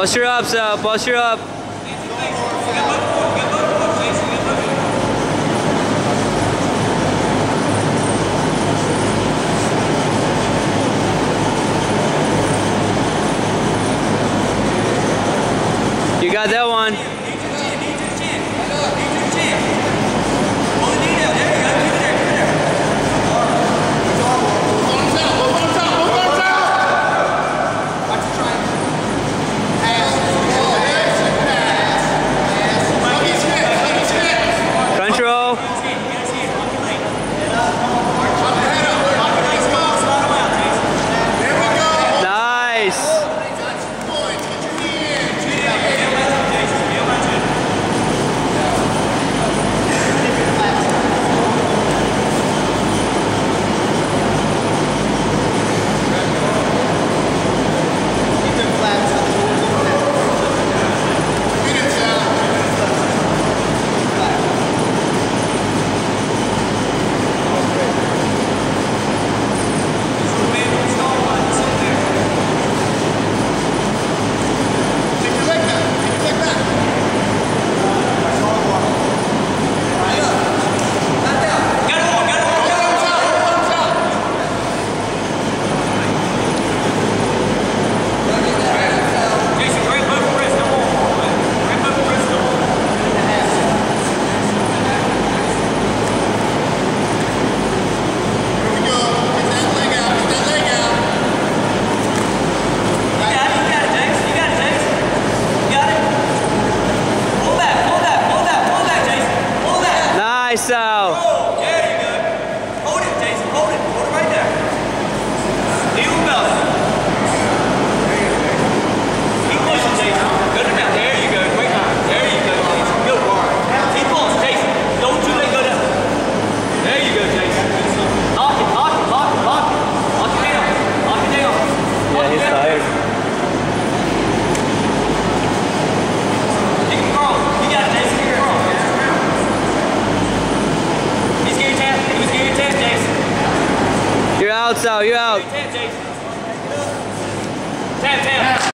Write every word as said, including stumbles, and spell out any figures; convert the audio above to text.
Posture up, Sal. Posture up. You got that one. Control. Nice. Nice out. Oh, there you go. Hold it, Jason. Hold it. Hold it right there. Heel belt. Keep pushing, Jason. Go to down. There you go. Great line. There you go, Jason. Good work. Keep pulling, Jason. Don't you let go down. There you go, Jason. Lock it, lock it, lock it, lock it. Lock it down. Lock it down. Yeah, he's tired. You can crawl. You got it, Jason. You can crawl. You're out, Sal. You're out. Tap, Jason. Tap, tap.